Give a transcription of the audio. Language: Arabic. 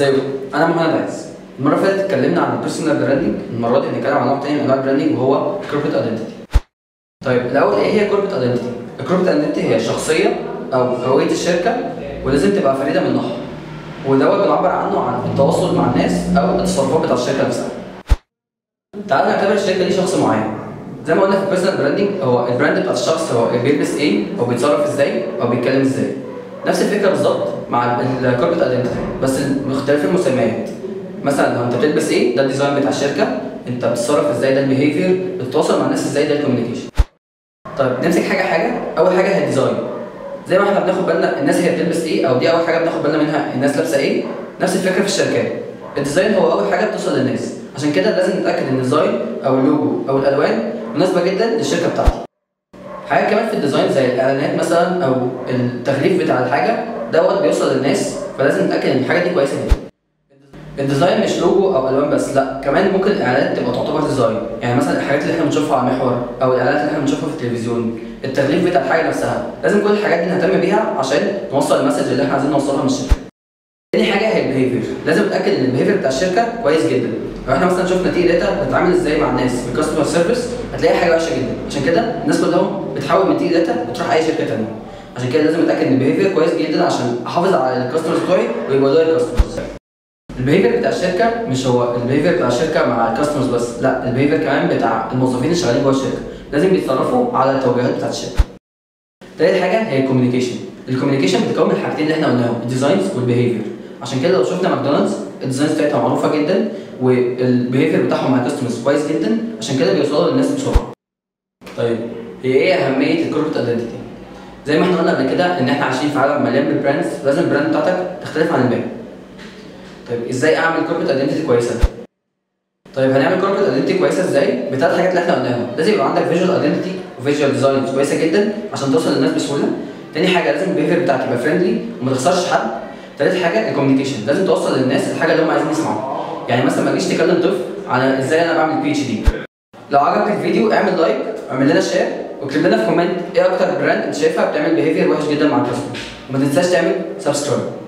ازيكم؟ انا مهند عز. المره اللي فاتت اتكلمنا عن البيرسونال براندنج، المره دي هنتكلم عن نوع تاني من انواع البراندنج وهو الكوربريت ايدنتيتي. طيب الاول ايه هي الكوربريت ايدنتيتي؟ الكوربريت ايدنتيتي هي شخصيه او هويه الشركه ولازم تبقى فريده من نوعها، ودوت بنعبر عنه عن التواصل مع الناس او التصرفات بتاع الشركه نفسها. تعالوا نعتبر الشركه دي شخص معين. زي ما قلنا في البيرسونال براندنج، هو البراند بتاع الشخص هو بيلبس ايه او بيتصرف ازاي او بيتكلم ازاي. نفس الفكره بالظبط مع الكوربريت ايدنتيتي، بس باختلاف المسميات. مثلا لو انت بتلبس ايه ده الديزاين بتاع الشركه، انت بتتصرف ازاي ده البيهيفير، بتتواصل مع الناس ازاي ده الكوميونيكيشن. طيب نمسك حاجه، اول حاجه هي الديزاين. زي ما احنا بناخد بالنا الناس هي بتلبس ايه، او دي اول حاجه بناخد بالنا منها الناس لابسه ايه، نفس الفكره في الشركات. الديزاين هو اول حاجه بتوصل للناس، عشان كده لازم نتاكد ان الديزاين او اللوجو او الالوان مناسبه جدا للشركه بتاعتي. حاجات كمان في الديزاين زي الاعلانات مثلا او التغليف بتاع الحاجه دوت بيوصل للناس، فلازم نتاكد ان الحاجه دي كويسه جدا. الديزاين مش لوجو او الوان بس، لا كمان ممكن الاعلانات تبقى تعتبر ديزاين. يعني مثلا الحاجات اللي احنا بنشوفها على المحور او الاعلانات اللي احنا بنشوفها في التلفزيون، التغليف بتاع الحاجه نفسها، لازم كل الحاجات دي نهتم بيها عشان نوصل المسج اللي احنا عايزين نوصلها من الشركه. تاني حاجه هي البيهيفير، لازم نتاكد ان البيهيفير بتاع الشركه كويس جدا. لو احنا مثلا شفنا تي داتا بتتعامل ازاي مع الناس في الكاستمر سيرفيس، هتلاقي حاجه وحشه جدا، عشان كده الناس كلهم بتحول من تي داتا وتروح اي شركه ثانيه. عشان كده لازم اتاكد ان البيهيفير كويس جدا عشان احافظ على الكاستمرز بتوعي ويبقوا لويال كاستمرز. البيهيفير بتاع الشركه مش هو البيهيفير بتاع الشركه مع الكاستمرز بس، لا البيهيفير كمان بتاع الموظفين اللي شغالين جوه الشركه، لازم بيتصرفوا على التوجيهات بتاعت الشركه. تالت حاجه هي الكوميونيكيشن. الكوميونيكيشن بتتكون من الحاجتين اللي احنا قلناهم، الديزاينز والبيهيفير. عشان كده لو شفنا ماكدونالدز الديزاينز بتاعتها معروفه جدا والبيهيفير بتاعهم مع الكاستمرز كويس جدا، عشان كده بيوصلوا للناس بسرعه. طيب هي ايه اهميه الكوربريت ايدنتيتي؟ زي ما احنا قلنا قبل كده ان احنا عايشين في عالم مليان بالبراندز، لازم البراند بتاعتك تختلف عن الباقي. طيب ازاي اعمل كوربريت ايدنتيتي كويسه؟ طيب هنعمل كوربريت ايدنتيتي كويسه ازاي؟ بثلاث حاجات اللي احنا قلناهم، لازم يبقى عندك فيجوال ايدنتيتي وفيجوال ديزاين كويسه جدا عشان توصل للناس بسهوله. تاني حاجه لازم البيهيفير بتاعك يبقى فريندلي وما تخسرش حد. تالت حاجه الكوميونيكيشن، لازم توصل للناس الحاجه اللي هم عايزين يسمعوها. يعني مثلا ما تجيش تكلم طفل على ازاي انا بعمل بي اتش دي. لو عجبك الفيديو اعمل لايك واعمل لنا شير واكتب لنا في كومنت ايه اكتر براند انت شايفها بتعمل بيهيفير وحش جدا مع الكاستمر، وما تنساش تعمل سبسكرايب.